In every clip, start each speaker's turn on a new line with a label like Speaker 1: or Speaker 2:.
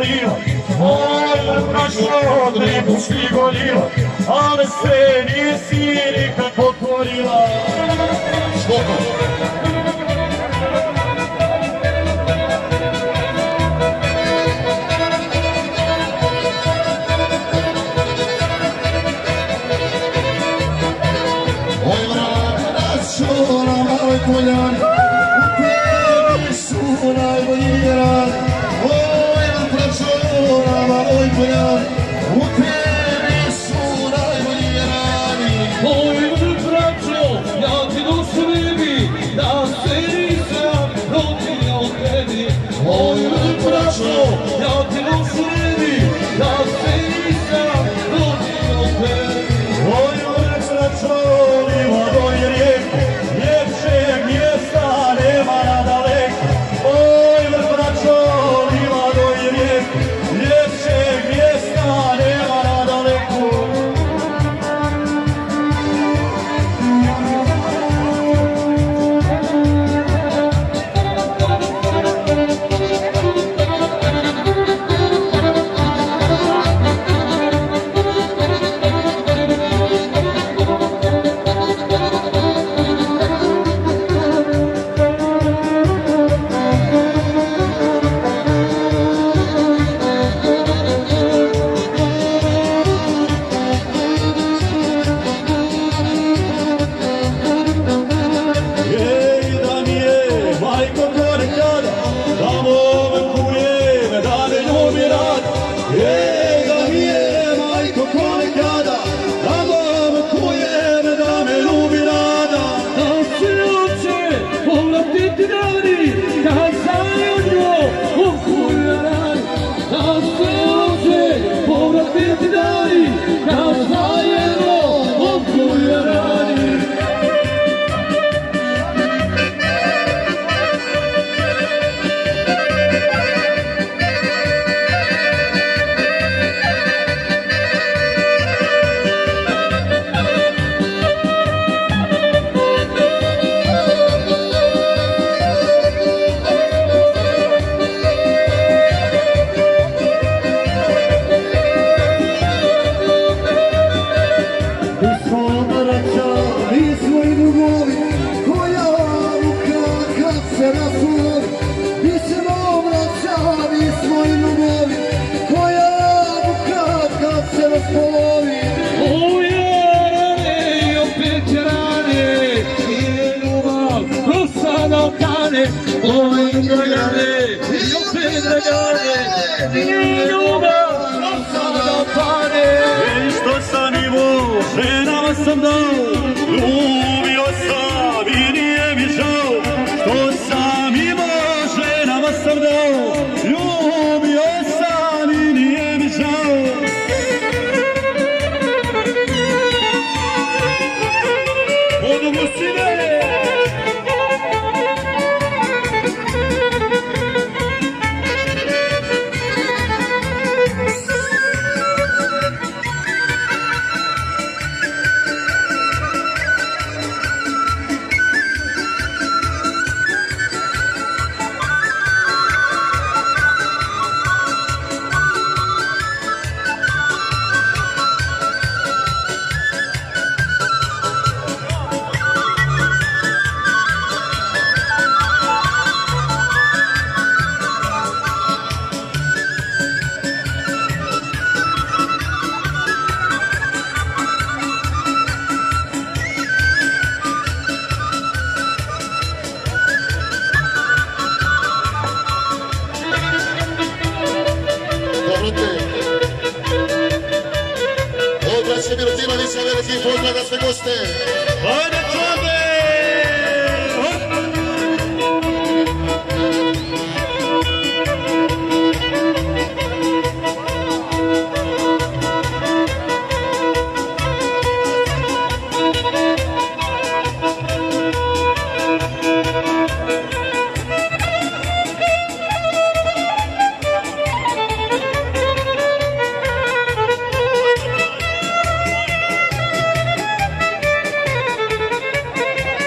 Speaker 1: goriva, oj, braćo, Drebuški goriva, ali se nisi nikad pokorila. Škoko. Poljan, u tebi su najbolji rani. Oj, braćo, oj, poljan, u tebi su najbolji rani.
Speaker 2: Oj, braćo, ja ti dušu libi, da se nisam rodio od tebi. Oj, braćo, ja ti dušu libi, da se nisam rodio od tebi.
Speaker 1: Oj, braćo, liva doj rijeku, ljepšeg mjesta nema nadaleko. Oj, braćo, liva doj rijeku, ljepšeg mjesta nema nadaleko.
Speaker 2: Oj, dragane, i opet dragane, nije ljubav, sada pane.
Speaker 1: Ej, što sam imao, ženama sam dao, ljubio sam i nije mi žao. Što sam imao, ženama sam dao, ljubio sam i nije mi žao. Podobno sine!
Speaker 3: Milutinovića, veliki pozdrav za sve goste.
Speaker 1: Ajde, čovjek!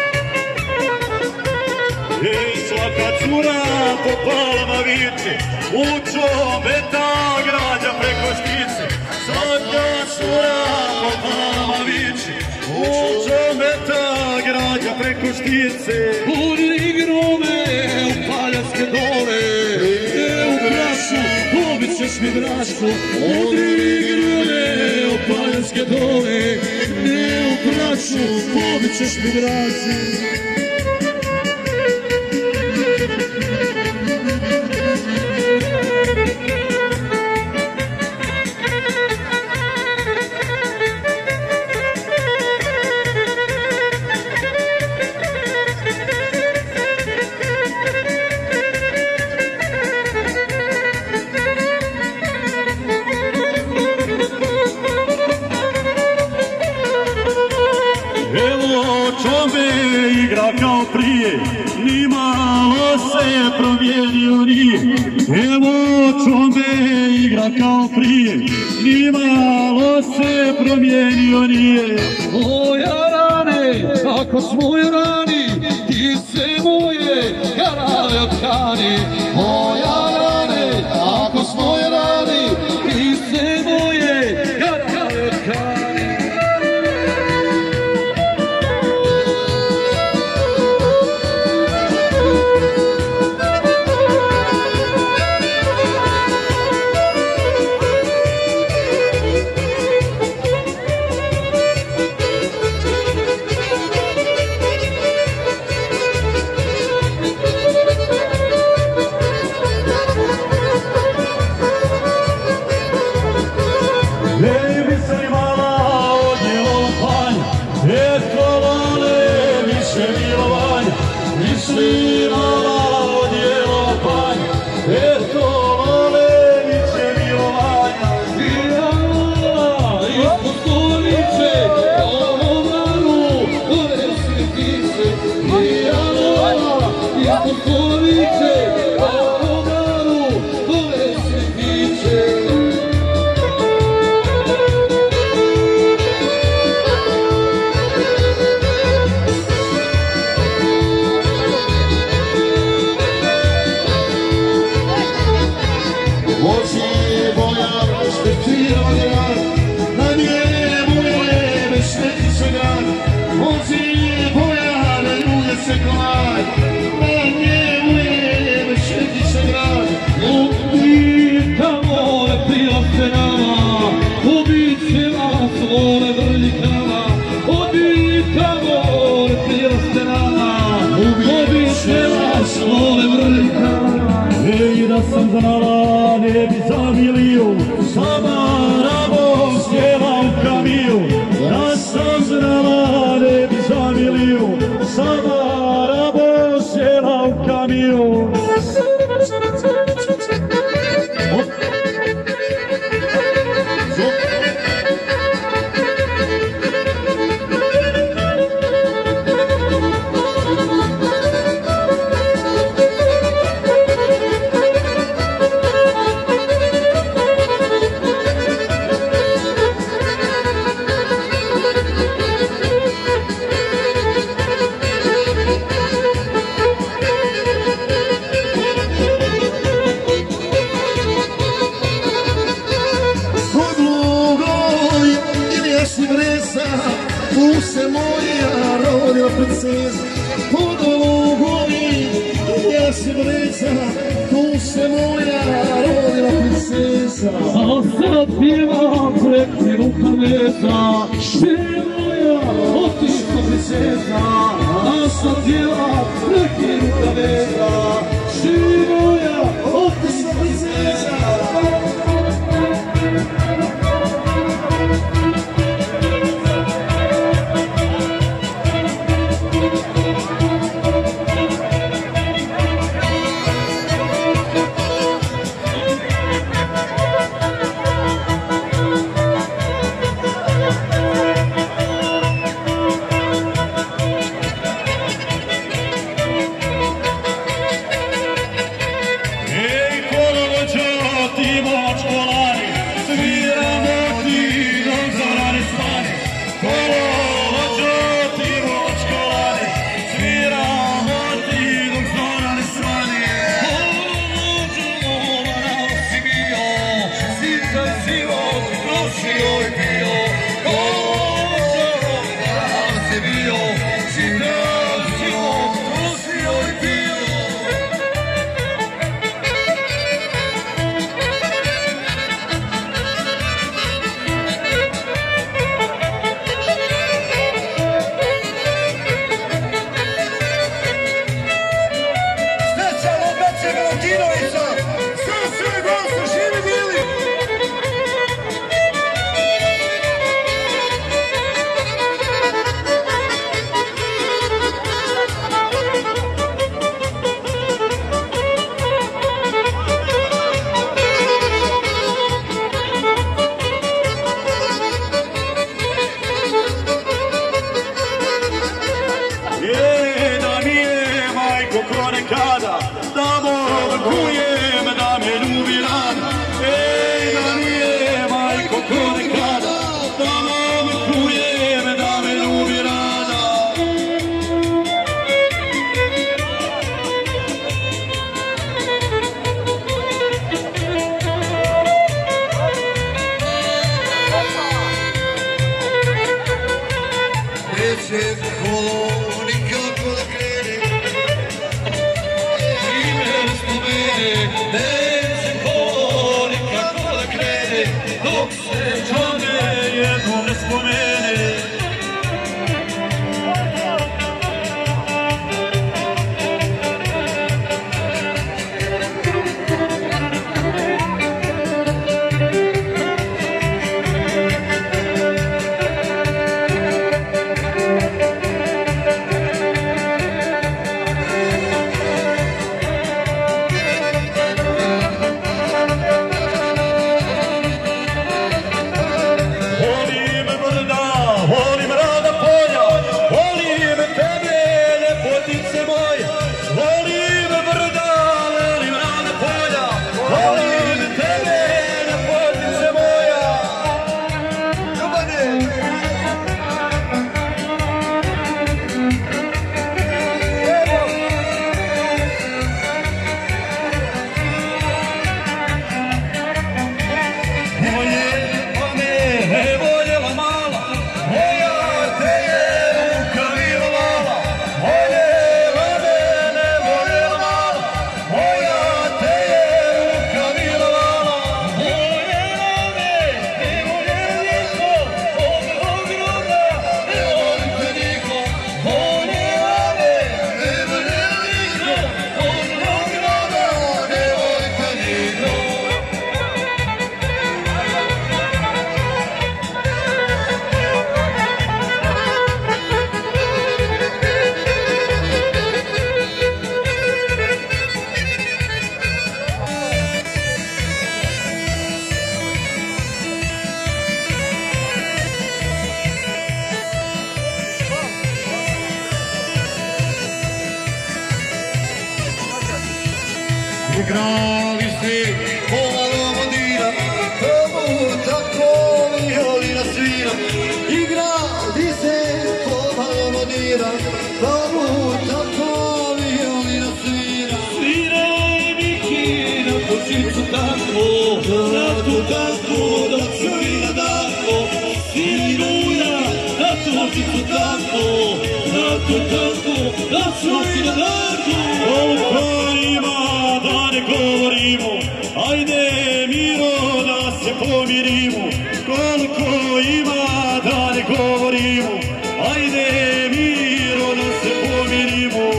Speaker 1: Svaka cura po palama viče, u čobeta građa preko štice, svaka cura po mama viči, u čobeta građa preko štice.
Speaker 2: Udri grome u paljanske dole, u krašu, pobit ćeš mi brašu. Udri grome u paljanske dole, u krašu, pobit ćeš mi brašu.
Speaker 1: Kao prije, ni malo se promijenio nije. Evo Čombe igra kao prije, ni malo se promijenio nije.
Speaker 2: O Jarane, ako smo Jarani, ti se moje Jarane otkani. O Jarane, ako smo Jarani, ti se moje Jarane otkani.
Speaker 1: Da sam znala ne bi zamilio, sama rabo sjela u kamiju. Da sam znala ne bi zamilio, sama rabo sjela u kamiju.
Speaker 3: Tu se moja rodila princeza, pod Lugovi, gdje si breza, tu se moja rodila princeza.
Speaker 2: A sad pjevam prekrenu kameza, še moja otišla princeza. A sad pjevam prekrenu kameza, še moja otišla princeza.
Speaker 1: Ej, kolovođa,
Speaker 2: si joj bio, kožom da si bio, življenjem tu si joj bio.
Speaker 3: Specijalno braće Milutinovića, sve gostu, živi bili!
Speaker 1: Da mi je majko ko nekada, da kujem, da me ljubi rada. Da mi je majko ko nekada, da kujem, da me ljubi rada.
Speaker 2: Neće kolo nikako da krene, ime spomene. Neće kolo nikako da krene, dok se
Speaker 1: Čome jednom ne spomene. Volim brda, volim rada polja, volim tebe, ljepotice moja. Volim brda, volim rada polja, volim tebe, ljepotice moja.
Speaker 2: Ljubane!
Speaker 1: Moje mame ne voljela mala, moja te je ruka mirovala. Moje mame ne voljela mala, moja te je ruka mirovala. Moje mame ne voljela niko, ove ogromna ne volite niko. Moje mame ne voljela niko, ove ogromna ne volite niko.
Speaker 2: Igrali svi pomalo modira, tomu tako violina svira. Igrali se pomalo modira, tomu tako violina svira.
Speaker 1: Sviraj Miki na kočicu tako, na tu tako da svira tako. Sviraj Ruja na kočicu tako, na tu tako da svira tako. Koliko ima da ne govorimo, ajde miro da se pomirimo. Koliko ima da ne govorimo, ajde miro da se pomirimo.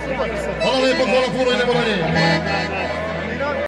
Speaker 3: Hvala lijepo, hvala puno, idemo dalje.